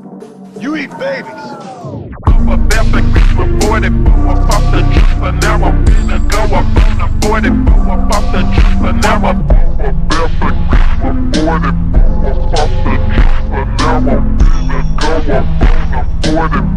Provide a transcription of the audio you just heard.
You eat babies. I'm a barefoot before the up off the juice, but now I'm finna go up on the 40 up off the juice, but now I'm a barefoot before the up off the juice, but now I'm finna go up on the 40.